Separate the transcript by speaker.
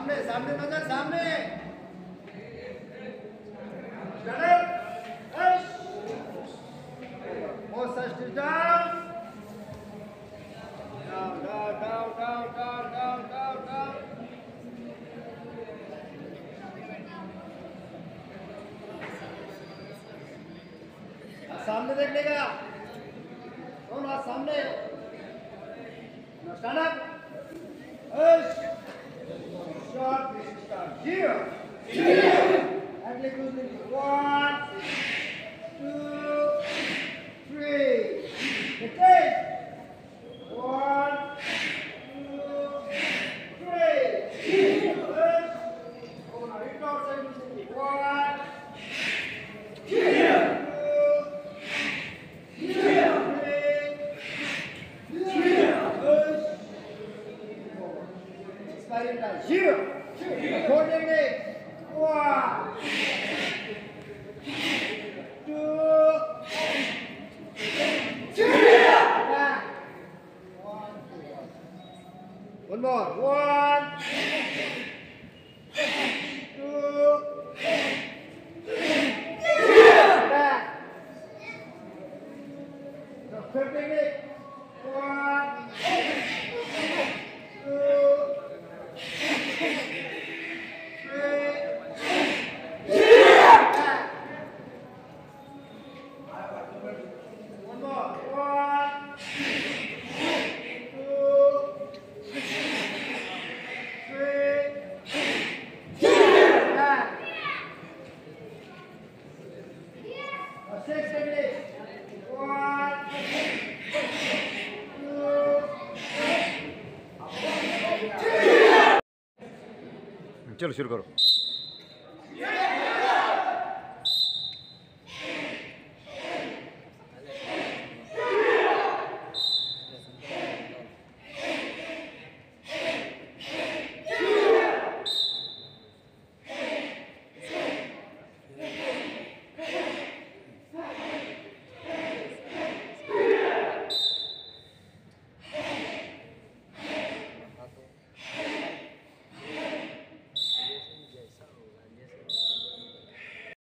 Speaker 1: सामने सामने नजर सामने सामने देखने का कौन हाथ सामने stand up shot start here and like one two three okay one two three oh now it outside one here, according to 1, 2, 3, one more, 1, 2, 3, now 15 minutes, 1, 2,
Speaker 2: चलो शुरू करो।